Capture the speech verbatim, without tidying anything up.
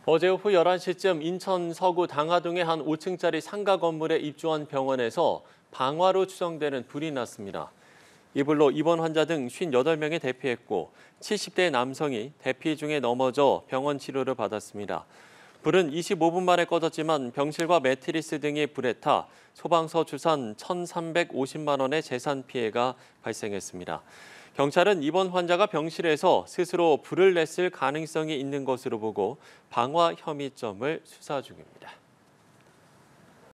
어제 오후 열한 시쯤 인천 서구 당하동의 한 오 층짜리 상가 건물에 입주한 병원에서 방화로 추정되는 불이 났습니다. 이 불로 입원 환자 등 오십팔 명이 대피했고 칠십 대 남성이 대피 중에 넘어져 병원 치료를 받았습니다. 불은 이십오 분 만에 꺼졌지만 병실과 매트리스 등이 불에 타 소방서 추산 천삼백오십만 원의 재산 피해가 발생했습니다. 경찰은 입원 환자가 병실에서 스스로 불을 냈을 가능성이 있는 것으로 보고 방화 혐의점을 수사 중입니다.